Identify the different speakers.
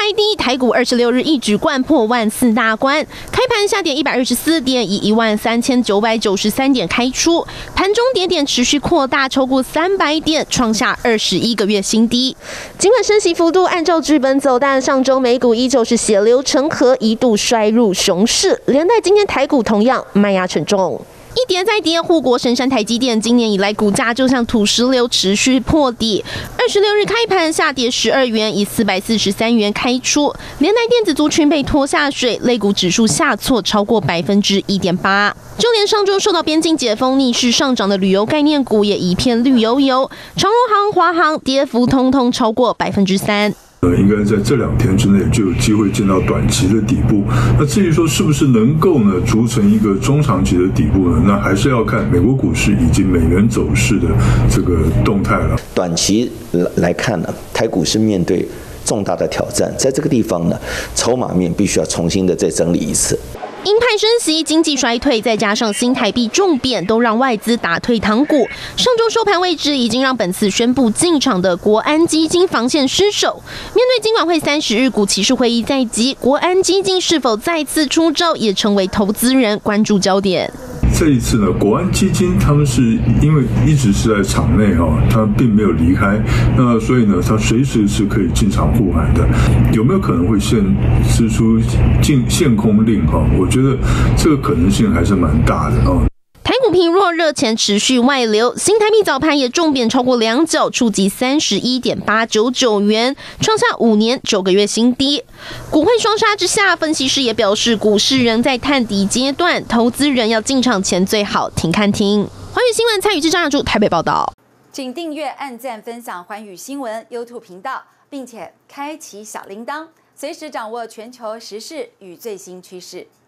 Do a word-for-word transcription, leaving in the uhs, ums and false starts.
Speaker 1: 开低，台股二十六日一举冠破万四大关，开盘下跌一百二十四点，以一万三千九百九十三点开出，盘中跌点持续扩大，超过三百点，创下二十一个月新低。尽管升息幅度按照剧本走，但上周美股依旧是血流成河，一度摔入熊市，连带今天台股同样卖压沉重。 一跌再跌，护国神山台积电今年以来股价就像土石流，持续破底。二十六日开盘下跌十二元，以四百四十三元开出，连带电子族群被拖下水，类股指数下挫超过百分之一点八。就连上周受到边境解封逆势上涨的旅游概念股也一片绿油油，长荣航、华航跌幅通通超过百分之三。
Speaker 2: 呃，应该在这两天之内就有机会见到短期的底部。那至于说是不是能够呢筑成一个中长期的底部呢？那还是要看美国股市以及美元走势的这个动态了。
Speaker 3: 短期来看呢，台股是面对重大的挑战，在这个地方呢，筹码面必须要重新的再整理一次。
Speaker 1: 鹰派升息、经济衰退，再加上新台币重贬，都让外资打退堂鼓。上周收盘位置已经让本次宣布进场的国安基金防线失守。面对金管会三十日股期市会议在即，国安基金是否再次出招，也成为投资人关注焦点。
Speaker 2: 这一次呢，国安基金他们是因为一直是在场内哈，他并没有离开，那所以呢，他随时是可以进场护盘的。有没有可能会现施出禁限空令哈？我觉得这个可能性还是蛮大的哦。
Speaker 1: 台股疲弱，热钱持续外流，新台币早盘也重贬超过两角，触及三十一点八九九元，创下五年九个月新低。股汇双杀之下，分析师也表示，股市仍在探底阶段，投资人要进场前最好停看听。环宇新闻参与记张雅柱台北报道，
Speaker 4: 请订阅、按赞、分享环宇新闻 YouTube 频道，并且开启小铃铛，随时掌握全球时事与最新趋势。